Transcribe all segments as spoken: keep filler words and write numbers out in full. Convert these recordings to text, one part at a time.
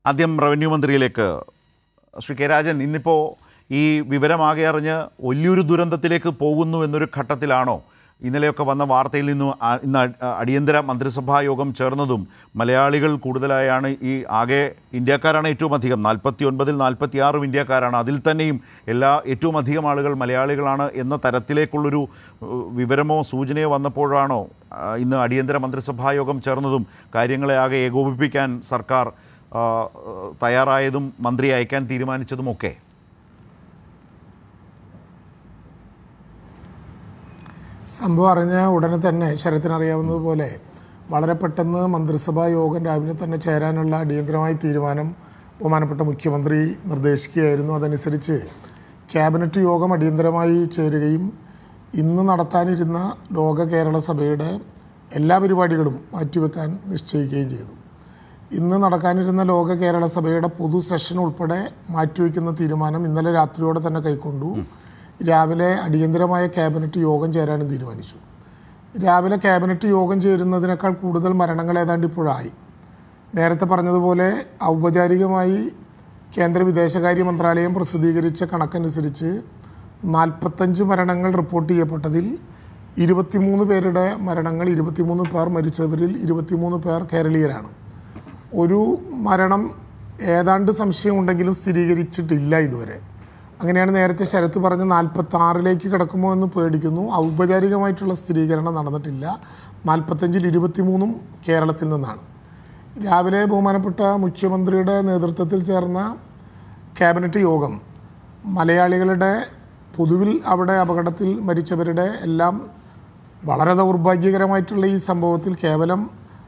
ആദ്യം റവന്യൂ മന്ത്രിയിലേക്ക്. ശ്രീ കെ രാജൻ, ഇന്നിപ്പോൾ ഈ വിവരമാകെ അറിഞ്ഞ് വലിയൊരു ദുരന്തത്തിലേക്ക് പോകുന്നു എന്നൊരു ഘട്ടത്തിലാണോ? ഇന്നലെയൊക്കെ വന്ന വാർത്തയിൽ നിന്നും ഇന്ന് അടിയന്തര മന്ത്രിസഭാ യോഗം ചേർന്നതും മലയാളികൾ കൂടുതലായാണ്, ഈ ആകെ ഇന്ത്യക്കാരാണ് ഏറ്റവും അധികം, നാൽപ്പത്തി ഒൻപതിൽ നാൽപ്പത്തി ആറും ഇന്ത്യക്കാരാണ്, അതിൽ തന്നെയും എല്ലാ ഏറ്റവും അധികം ആളുകൾ മലയാളികളാണ് എന്ന തരത്തിലേക്കുള്ളൊരു വിവരമോ സൂചനയോ വന്നപ്പോഴാണോ ഇന്ന് അടിയന്തര മന്ത്രിസഭാ യോഗം ചേർന്നതും കാര്യങ്ങളെ ആകെ ഏകോപിപ്പിക്കാൻ സർക്കാർ തയ്യാറായതും മന്ത്രി അയക്കാൻ തീരുമാനിച്ചതുമൊക്കെ? സംഭവം അറിഞ്ഞ ഉടനെ തന്നെ ശരത്തിനറിയാവുന്നതുപോലെ വളരെ പെട്ടെന്ന് മന്ത്രിസഭാ യോഗം രാവിലെ തന്നെ ചേരാനുള്ള അടിയന്തരമായ തീരുമാനം ബഹുമാനപ്പെട്ട മുഖ്യമന്ത്രി നിർദ്ദേശിക്കുകയായിരുന്നു. അതനുസരിച്ച് ക്യാബിനറ്റ് യോഗം അടിയന്തരമായി ചേരുകയും ഇന്ന് നടത്താനിരുന്ന ലോക കേരള സഭയുടെ എല്ലാ പരിപാടികളും മാറ്റിവെക്കാൻ നിശ്ചയിക്കുകയും ചെയ്തു. ഇന്ന് നടക്കാനിരുന്ന ലോക കേരള സഭയുടെ പൊതു സെഷൻ ഉൾപ്പെടെ മാറ്റിവെക്കുന്ന തീരുമാനം ഇന്നലെ രാത്രിയോടെ തന്നെ കൈക്കൊണ്ടു. രാവിലെ അടിയന്തരമായ ക്യാബിനറ്റ് യോഗം ചേരാനും തീരുമാനിച്ചു. രാവിലെ ക്യാബിനറ്റ് യോഗം ചേരുന്നതിനേക്കാൾ കൂടുതൽ മരണങ്ങൾ ഏതാണ്ട് ഇപ്പോഴായി. നേരത്തെ പറഞ്ഞതുപോലെ ഔപചാരികമായി കേന്ദ്ര വിദേശകാര്യ മന്ത്രാലയം പ്രസിദ്ധീകരിച്ച കണക്കനുസരിച്ച് നാൽപ്പത്തഞ്ച് മരണങ്ങൾ റിപ്പോർട്ട് ചെയ്യപ്പെട്ടതിൽ ഇരുപത്തിമൂന്ന് പേരുടെ മരണങ്ങൾ, ഇരുപത്തിമൂന്ന് പേർ മരിച്ചവരിൽ ഇരുപത്തിമൂന്ന് പേർ കേരളീയരാണ്. ഒരു മരണം ഏതാണ്ട് സംശയമുണ്ടെങ്കിലും സ്ഥിരീകരിച്ചിട്ടില്ല ഇതുവരെ. അങ്ങനെയാണ് നേരത്തെ ശരത്ത് പറഞ്ഞ് നാൽപ്പത്തി ആറിലേക്ക് കിടക്കുമോ എന്ന് പേടിക്കുന്നു. ഔപചാരികമായിട്ടുള്ള സ്ഥിരീകരണം നടന്നിട്ടില്ല. നാൽപ്പത്തഞ്ചിൽ ഇരുപത്തിമൂന്നും കേരളത്തിൽ നിന്നാണ്. രാവിലെ ബഹുമാനപ്പെട്ട മുഖ്യമന്ത്രിയുടെ നേതൃത്വത്തിൽ ചേർന്ന ക്യാബിനറ്റ് യോഗം മലയാളികളുടെ പൊതുവിൽ അവിടെ അപകടത്തിൽ മരിച്ചവരുടെ എല്ലാം വളരെ ദൗർഭാഗ്യകരമായിട്ടുള്ള ഈ സംഭവത്തിൽ കേവലം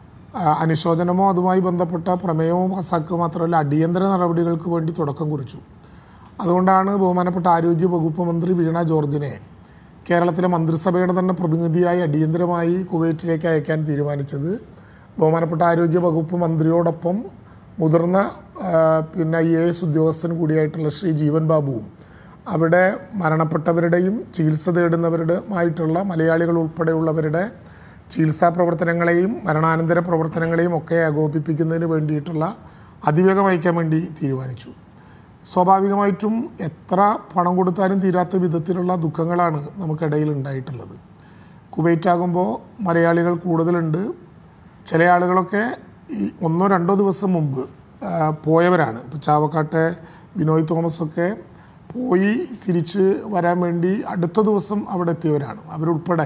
അനുശോചനമോ അതുമായി ബന്ധപ്പെട്ട പ്രമേയമോ പാസാക്കുക മാത്രമല്ല, അടിയന്തര നടപടികൾക്ക് വേണ്ടി തുടക്കം കുറിച്ചു. അതുകൊണ്ടാണ് ബഹുമാനപ്പെട്ട ആരോഗ്യ വകുപ്പ് മന്ത്രി വീണ ജോർജിനെ കേരളത്തിലെ മന്ത്രിസഭയുടെ തന്നെ പ്രതിനിധിയായി അടിയന്തരമായി കുവൈറ്റിലേക്ക് അയക്കാൻ തീരുമാനിച്ചത്. ബഹുമാനപ്പെട്ട ആരോഗ്യ വകുപ്പ് മന്ത്രിയോടൊപ്പം മുതിർന്ന പിന്നെ ഐ എ എസ് ഉദ്യോഗസ്ഥൻ കൂടിയായിട്ടുള്ള ശ്രീ ജീവൻ ബാബുവും അവിടെ മരണപ്പെട്ടവരുടെയും ചികിത്സ തേടുന്നവരുമായിട്ടുള്ള മലയാളികൾ ഉൾപ്പെടെയുള്ളവരുടെ ചികിത്സാ പ്രവർത്തനങ്ങളെയും മരണാനന്തര പ്രവർത്തനങ്ങളെയും ഒക്കെ ഏകോപിപ്പിക്കുന്നതിന് വേണ്ടിയിട്ടുള്ള അതിവേഗം അയക്കാൻ വേണ്ടി തീരുമാനിച്ചു. സ്വാഭാവികമായിട്ടും എത്ര പണം കൊടുത്താലും തീരാത്ത വിധത്തിലുള്ള ദുഃഖങ്ങളാണ് നമുക്കിടയിൽ ഉണ്ടായിട്ടുള്ളത്. കുവൈറ്റാകുമ്പോൾ മലയാളികൾ കൂടുതലുണ്ട്. ചില ആളുകളൊക്കെ ഈ ഒന്നോ രണ്ടോ ദിവസം മുമ്പ് പോയവരാണ്. ഇപ്പോൾ ചാവക്കാട്ടെ ബിനോയ് തോമസൊക്കെ പോയി തിരിച്ച് വരാൻ വേണ്ടി അടുത്ത ദിവസം അവിടെ എത്തിയവരാണ്. അവരുൾപ്പെടെ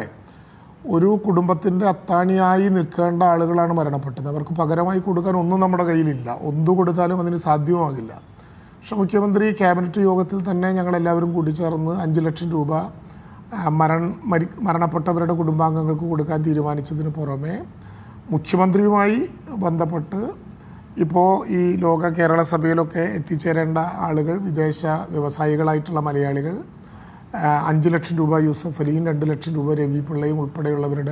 ഒരു കുടുംബത്തിൻ്റെ അത്താണിയായി നിൽക്കേണ്ട ആളുകളാണ് മരണപ്പെട്ടത്. അവർക്ക് പകരമായി കൊടുക്കാൻ ഒന്നും നമ്മുടെ കയ്യിലില്ല. ഒന്നു കൊടുത്താലും അതിന് സാധ്യവുമാകില്ല. പക്ഷെ മുഖ്യമന്ത്രി ക്യാബിനറ്റ് യോഗത്തിൽ തന്നെ ഞങ്ങളെല്ലാവരും കൂടിച്ചേർന്ന് അഞ്ച് ലക്ഷം രൂപ മരണ മരി മരണപ്പെട്ടവരുടെ കുടുംബാംഗങ്ങൾക്ക് കൊടുക്കാൻ തീരുമാനിച്ചതിന് പുറമെ മുഖ്യമന്ത്രിയുമായി ബന്ധപ്പെട്ട് ഇപ്പോൾ ഈ ലോക കേരള സഭയിലൊക്കെ എത്തിച്ചേരേണ്ട ആളുകൾ, വിദേശ വ്യവസായികളായിട്ടുള്ള മലയാളികൾ, അഞ്ച് ലക്ഷം രൂപ യൂസഫ് അലിയും രണ്ട് ലക്ഷം രൂപ രവി പിള്ളയും ഉൾപ്പെടെയുള്ളവരുടെ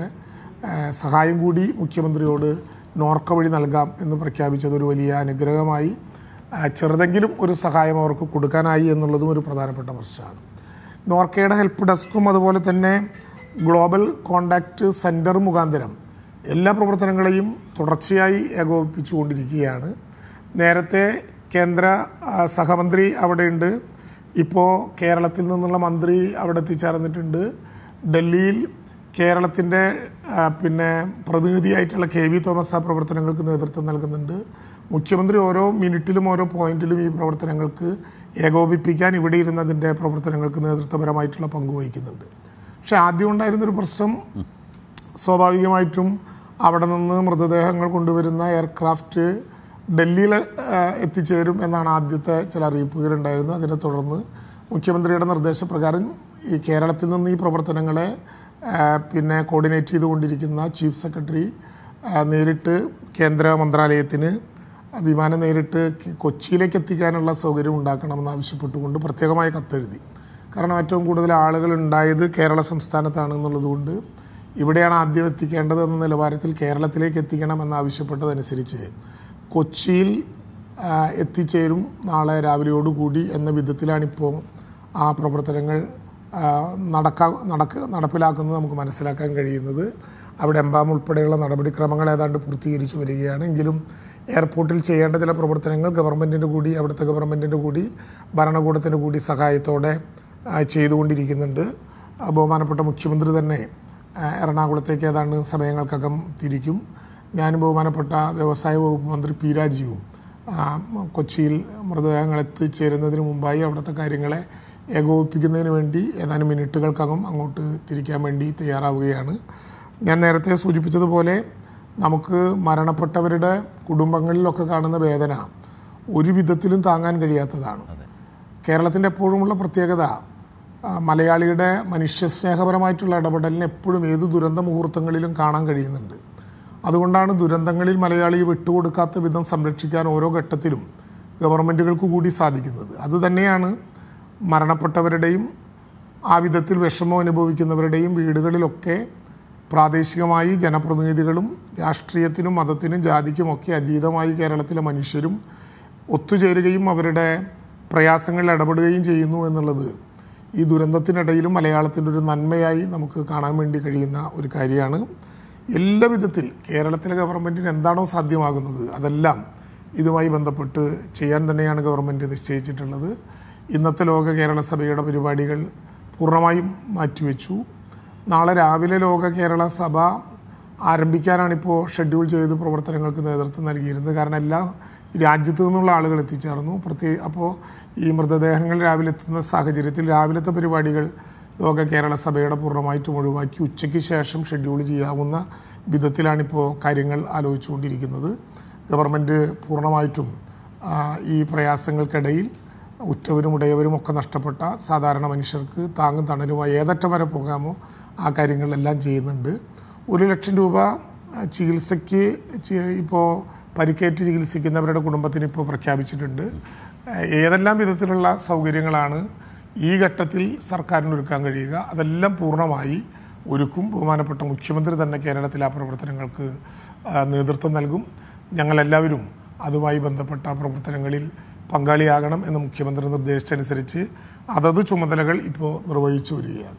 സഹായം കൂടി മുഖ്യമന്ത്രിയോട് നോർക്ക വഴി നൽകാം എന്ന് പ്രഖ്യാപിച്ചത് ഒരു വലിയ അനുഗ്രഹമായി. ചെറുതെങ്കിലും ഒരു സഹായം അവർക്ക് കൊടുക്കാനായി എന്നുള്ളതും ഒരു പ്രധാനപ്പെട്ട പ്രശ്നമാണ്. നോർക്കയുടെ ഹെൽപ്പ് ഡെസ്കും അതുപോലെ തന്നെ ഗ്ലോബൽ കോണ്ടാക്റ്റ് സെൻറ്റർ മുഖാന്തരം എല്ലാ പ്രവർത്തനങ്ങളെയും തുടർച്ചയായി ഏകോപിപ്പിച്ചുകൊണ്ടിരിക്കുകയാണ്. നേരത്തെ കേന്ദ്ര സഹമന്ത്രി അവിടെയുണ്ട്. ഇപ്പോൾ കേരളത്തിൽ നിന്നുള്ള മന്ത്രി അവിടെ എത്തിച്ചേർന്നിട്ടുണ്ട്. ഡൽഹിയിൽ കേരളത്തിൻ്റെ പിന്നെ പ്രതിനിധിയായിട്ടുള്ള കെ വി തോമസ് ആ പ്രവർത്തനങ്ങൾക്ക് നേതൃത്വം നൽകുന്നുണ്ട്. മുഖ്യമന്ത്രി ഓരോ മിനിറ്റിലും ഓരോ പോയിന്റിലും ഈ പ്രവർത്തനങ്ങൾക്ക് ഏകോപിപ്പിക്കാൻ ഇവിടെ ഇരുന്നതിൻ്റെ പ്രവർത്തനങ്ങൾക്ക് നേതൃത്വപരമായിട്ടുള്ള പങ്ക് വഹിക്കുന്നുണ്ട്. പക്ഷേ ആദ്യം ഉണ്ടായിരുന്നൊരു പ്രശ്നം സ്വാഭാവികമായിട്ടും അവിടെ നിന്ന് മൃതദേഹങ്ങൾ കൊണ്ടുവരുന്ന എയർക്രാഫ്റ്റ് ഡൽഹിയിൽ എത്തിച്ചേരും എന്നാണ് ആദ്യത്തെ ചില അറിയിപ്പുകളുണ്ടായിരുന്നത്. അതിനെ തുടർന്ന് മുഖ്യമന്ത്രിയുടെ നിർദ്ദേശപ്രകാരം ഈ കേരളത്തിൽ നിന്ന് ഈ പ്രവർത്തനങ്ങളെ പിന്നെ കോർഡിനേറ്റ് ചെയ്തുകൊണ്ടിരിക്കുന്ന ചീഫ് സെക്രട്ടറി നേരിട്ട് കേന്ദ്ര മന്ത്രാലയത്തിന് വിമാനം നേരിട്ട് കൊച്ചിയിലേക്ക് എത്തിക്കാനുള്ള സൗകര്യം ഉണ്ടാക്കണമെന്ന് ആവശ്യപ്പെട്ടുകൊണ്ട് പ്രത്യേകമായ കത്തെഴുതി. കാരണം ഏറ്റവും കൂടുതൽ ആളുകൾ ഉണ്ടായത് കേരള സംസ്ഥാനത്താണെന്നുള്ളതുകൊണ്ട് ഇവിടെയാണ് ആദ്യം എത്തിക്കേണ്ടത് എന്ന നിലവാരത്തിൽ കേരളത്തിലേക്ക് എത്തിക്കണം എന്നാവശ്യപ്പെട്ടതനുസരിച്ച് കൊച്ചിയിൽ എത്തിച്ചേരും നാളെ രാവിലെയോടുകൂടി എന്ന വിധത്തിലാണിപ്പോൾ ആ പ്രവർത്തനങ്ങൾ നടക്കാ നടക്ക നടപ്പിലാക്കുന്നത് നമുക്ക് മനസ്സിലാക്കാൻ കഴിയുന്നത്. അവിടെ എംബാം ഉൾപ്പെടെയുള്ള നടപടിക്രമങ്ങൾ ഏതാണ്ട് പൂർത്തീകരിച്ചു വരികയാണ്. എങ്കിലും എയർപോർട്ടിൽ ചെയ്യേണ്ട ചില പ്രവർത്തനങ്ങൾ ഗവൺമെൻറ്റിൻ്റെ കൂടി അവിടുത്തെ ഗവൺമെൻറ്റിൻ്റെ കൂടി ഭരണകൂടത്തിൻ്റെ കൂടി സഹായത്തോടെ ചെയ്തുകൊണ്ടിരിക്കുന്നുണ്ട്. ബഹുമാനപ്പെട്ട മുഖ്യമന്ത്രി തന്നെ എറണാകുളത്തേക്ക് ഏതാണ്ട് സമയങ്ങൾക്കകം തിരിക്കും. ഞാനും ബഹുമാനപ്പെട്ട വ്യവസായ വകുപ്പ് മന്ത്രി പി രാജീവും കൊച്ചിയിൽ മൃതദേഹങ്ങൾ എത്തിച്ചേരുന്നതിന് മുമ്പായി അവിടുത്തെ കാര്യങ്ങളെ ഏകോപിപ്പിക്കുന്നതിന് വേണ്ടി ഏതാനും മിനിറ്റുകൾക്കകം അങ്ങോട്ട് തിരിക്കാൻ വേണ്ടി തയ്യാറാവുകയാണ്. ഞാൻ നേരത്തെ സൂചിപ്പിച്ചതുപോലെ നമുക്ക് മരണപ്പെട്ടവരുടെ കുടുംബങ്ങളിലൊക്കെ കാണുന്ന വേദന ഒരു വിധത്തിലും താങ്ങാൻ കഴിയാത്തതാണ്. കേരളത്തിൻ്റെ എപ്പോഴുമുള്ള പ്രത്യേകത മലയാളിയുടെ മനുഷ്യസ്നേഹപരമായിട്ടുള്ള ഇടപെടലിന് എപ്പോഴും ഏത് ദുരന്ത മുഹൂർത്തങ്ങളിലും കാണാൻ കഴിയുന്നുണ്ട്. അതുകൊണ്ടാണ് ദുരന്തങ്ങളിൽ മലയാളിയെ വിട്ടുകൊടുക്കാത്ത വിധം സംരക്ഷിക്കാൻ ഓരോ ഘട്ടത്തിലും ഗവൺമെൻറ്റുകൾക്ക് കൂടി സാധിക്കുന്നത്. അതുതന്നെയാണ് മരണപ്പെട്ടവരുടെയും ആ വിധത്തിൽ വിഷമം അനുഭവിക്കുന്നവരുടെയും വീടുകളിലൊക്കെ പ്രാദേശികമായി ജനപ്രതിനിധികളും രാഷ്ട്രീയത്തിനും മതത്തിനും ജാതിക്കുമൊക്കെ അതീതമായി കേരളത്തിലെ മനുഷ്യരും ഒത്തുചേരുകയും അവരുടെ പ്രയാസങ്ങളിൽ ഇടപെടുകയും ചെയ്യുന്നു എന്നുള്ളത് ഈ ദുരന്തത്തിനിടയിലും മലയാളത്തിൻ്റെ ഒരു നന്മയായി നമുക്ക് കാണാൻ വേണ്ടി കഴിയുന്ന ഒരു കാര്യമാണ്. എല്ലാ വിധത്തിൽ കേരളത്തിലെ ഗവൺമെൻറ്റിന് എന്താണോ സാധ്യമാകുന്നത് അതെല്ലാം ഇതുമായി ബന്ധപ്പെട്ട് ചെയ്യാൻ തന്നെയാണ് ഗവൺമെൻറ് നിശ്ചയിച്ചിട്ടുള്ളത്. ഇന്നത്തെ ലോക കേരള സഭയുടെ പരിപാടികൾ പൂർണ്ണമായും മാറ്റിവെച്ചു. നാളെ രാവിലെ ലോക കേരള സഭ ആരംഭിക്കാനാണിപ്പോൾ ഷെഡ്യൂൾ ചെയ്ത് പ്രവർത്തനങ്ങൾക്ക് നേതൃത്വം നൽകിയിരുന്നത്. കാരണം എല്ലാ രാജ്യത്തു നിന്നുള്ള ആളുകൾ എത്തിച്ചേർന്നു. പ്രത്യേക അപ്പോൾ ഈ മൃതദേഹങ്ങൾ രാവിലെ എത്തുന്ന സാഹചര്യത്തിൽ രാവിലത്തെ പരിപാടികൾ ലോക കേരള സഭയുടെ പൂർണ്ണമായിട്ടും ഒഴിവാക്കി ഉച്ചയ്ക്ക് ശേഷം ഷെഡ്യൂൾ ചെയ്യാവുന്ന വിധത്തിലാണിപ്പോൾ കാര്യങ്ങൾ ആലോചിച്ചുകൊണ്ടിരിക്കുന്നത്. ഗവൺമെൻറ് പൂർണ്ണമായിട്ടും ഈ പ്രയാസങ്ങൾക്കിടയിൽ ഉറ്റവരും ഉടയവരും ഒക്കെ നഷ്ടപ്പെട്ട സാധാരണ മനുഷ്യർക്ക് താങ്ങും തണലുമായി ഏതറ്റം വരെ പോകാമോ ആ കാര്യങ്ങളെല്ലാം ചെയ്യുന്നുണ്ട്. ഒരു ലക്ഷം രൂപ ചികിത്സയ്ക്ക് ഇപ്പോൾ പരിക്കേറ്റ് ചികിത്സിക്കുന്നവരുടെ കുടുംബത്തിന് ഇപ്പോൾ പ്രഖ്യാപിച്ചിട്ടുണ്ട്. ഏതെല്ലാം വിധത്തിലുള്ള സൗകര്യങ്ങളാണ് ഈ ഘട്ടത്തിൽ സർക്കാരിന് ഒരുക്കാൻ കഴിയുക അതെല്ലാം പൂർണ്ണമായി ഒരുക്കും. ബഹുമാനപ്പെട്ട മുഖ്യമന്ത്രി തന്നെ കേരളത്തിൽ ആ പ്രവർത്തനങ്ങൾക്ക് നേതൃത്വം നൽകും. ഞങ്ങളെല്ലാവരും അതുമായി ബന്ധപ്പെട്ട പ്രവർത്തനങ്ങളിൽ പങ്കാളിയാകണം എന്ന് മുഖ്യമന്ത്രി നിർദ്ദേശിച്ചനുസരിച്ച് അതത് ചുമതലകൾ ഇപ്പോൾ നിർവഹിച്ചു വരികയാണ്.